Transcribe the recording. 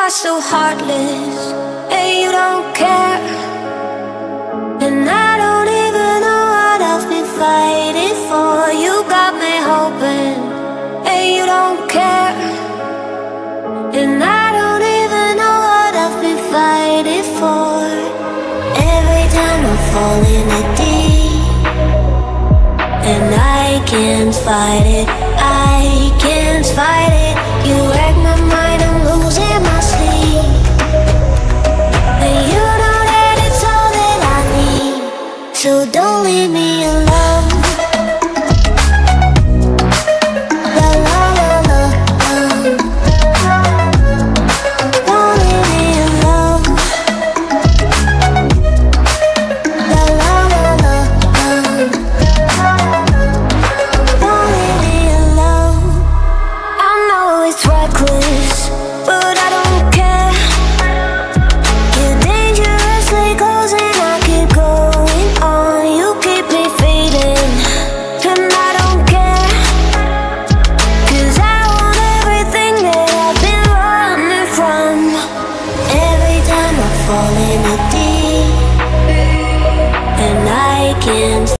are so heartless, and you don't care. And I don't even know what I've been fighting for. You got me hoping, and you don't care. And I don't even know what I've been fighting for. Every time I fall in the deep, and I can't fight it, I can't fight it. You wreck my mind, I'm losing my sleep. And you know that it's all that I need, so don't leave me alone. La la la la, don't leave me alone. La la la la, don't leave me alone. I know it's reckless, but I don't care. You're dangerously close and I keep going on. You keep me fading, and I don't care. 'Cause I want everything that I've been running from. Every time I fall in the deep, and I can't